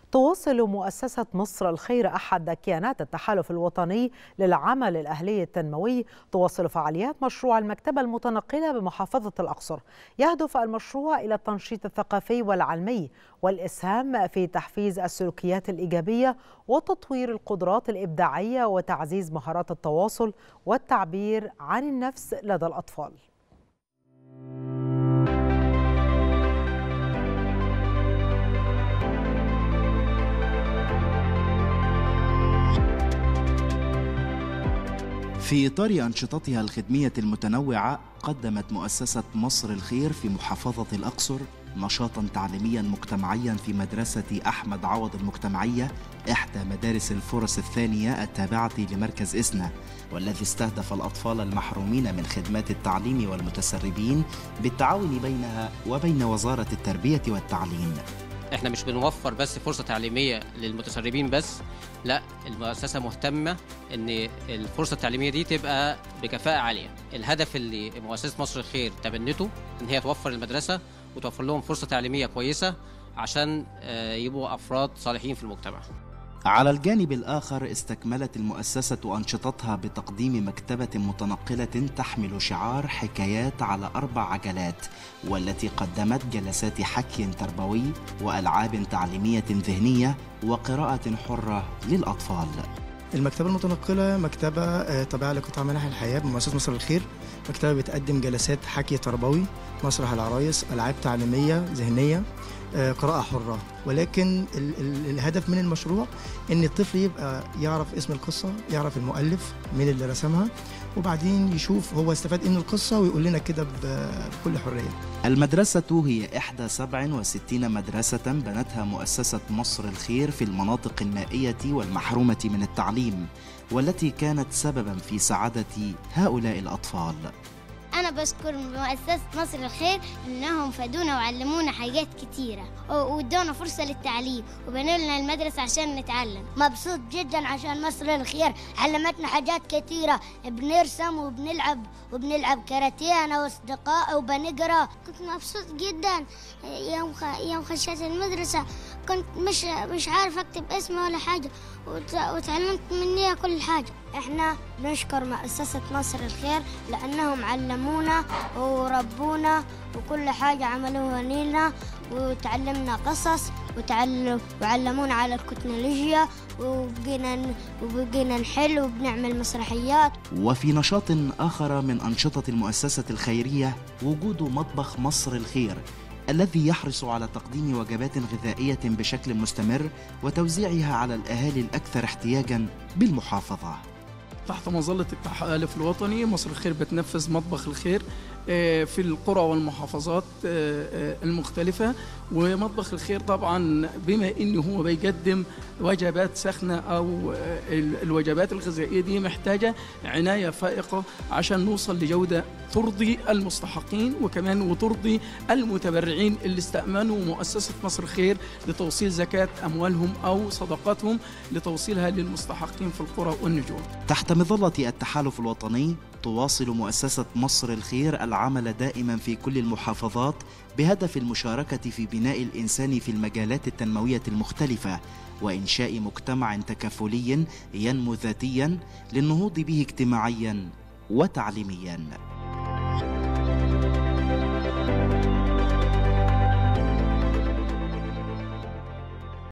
تواصل مؤسسة مصر الخير أحد كيانات التحالف الوطني للعمل الأهلي التنموي تواصل فعاليات مشروع المكتبة المتنقلة بمحافظة الأقصر. يهدف المشروع إلى التنشيط الثقافي والعلمي والإسهام في تحفيز السلوكيات الإيجابية وتطوير القدرات الإبداعية وتعزيز مهارات التواصل والتعبير عن النفس لدى الأطفال. في إطار أنشطتها الخدمية المتنوعة، قدمت مؤسسة مصر الخير في محافظة الأقصر نشاطاً تعليمياً مجتمعياً في مدرسة أحمد عوض المجتمعية، إحدى مدارس الفرص الثانية التابعة لمركز إسنا، والذي استهدف الأطفال المحرومين من خدمات التعليم والمتسربين بالتعاون بينها وبين وزارة التربية والتعليم. احنا مش بنوفر بس فرصة تعليمية للمتسربين بس، لا، المؤسسة مهتمة ان الفرصة التعليمية دي تبقى بكفاءة عالية. الهدف اللي مؤسسة مصر الخير تبنته ان هي توفر المدرسة وتوفر لهم فرصة تعليمية كويسة عشان يبقوا أفراد صالحين في المجتمع. على الجانب الآخر، استكملت المؤسسة أنشطتها بتقديم مكتبة متنقلة تحمل شعار حكايات على 4 عجلات، والتي قدمت جلسات حكي تربوي وألعاب تعليمية ذهنية وقراءة حرة للأطفال. المكتبة المتنقلة مكتبة تابعة لقطاع منح الحياة بمؤسسة مصر الخير. مكتبة بتقدم جلسات حكي تربوي، مسرح العرايس، ألعاب تعليمية ذهنية، قراءة حرة. ولكن الهدف من المشروع ان الطفل يبقى يعرف اسم القصة، يعرف المؤلف مين اللي رسمها، وبعدين يشوف هو استفاد ايه من القصة ويقول لنا كده بكل حرية. المدرسة هي إحدى 67 مدرسة بنتها مؤسسة مصر الخير في المناطق النائية والمحرومة من التعليم، والتي كانت سببا في سعادة هؤلاء الأطفال. أنا بشكر مؤسسة مصر الخير إنهم فادونا وعلمونا حاجات كتيرة وادونا فرصة للتعليم وبنوا لنا المدرسة عشان نتعلم. مبسوط جدا عشان مصر الخير علمتنا حاجات كتيرة، بنرسم وبنلعب كاراتيه أنا وأصدقائي وبنقرأ. كنت مبسوط جدا يوم خشيت المدرسة، كنت مش عارف أكتب اسمي ولا حاجة وتعلمت مني كل حاجة. احنا نشكر مؤسسة مصر الخير لأنهم علمونا وربونا وكل حاجة عملوها لنا، وتعلمنا قصص وعلمونا على التكنولوجيا وبقينا نحل وبنعمل مسرحيات. وفي نشاط آخر من أنشطة المؤسسة الخيرية وجود مطبخ مصر الخير، الذي يحرص على تقديم وجبات غذائية بشكل مستمر وتوزيعها على الأهالي الأكثر احتياجاً بالمحافظة. تحت مظلة التحالف الوطني مصر الخير بتنفذ مطبخ الخير في القرى والمحافظات المختلفة. ومطبخ الخير طبعا بما انه هو بيقدم وجبات سخنة او الوجبات الغذائية دي محتاجة عناية فائقة عشان نوصل لجودة ترضي المستحقين وكمان وترضي المتبرعين اللي استأمنوا مؤسسة مصر الخير لتوصيل زكاة أموالهم أو صدقاتهم لتوصيلها للمستحقين في القرى والنجوع. تحت مظلة التحالف الوطني تواصل مؤسسة مصر الخير العمل دائما في كل المحافظات بهدف المشاركة في بناء الإنسان في المجالات التنموية المختلفة وإنشاء مجتمع تكافلي ينمو ذاتيا للنهوض به اجتماعيا وتعليميا.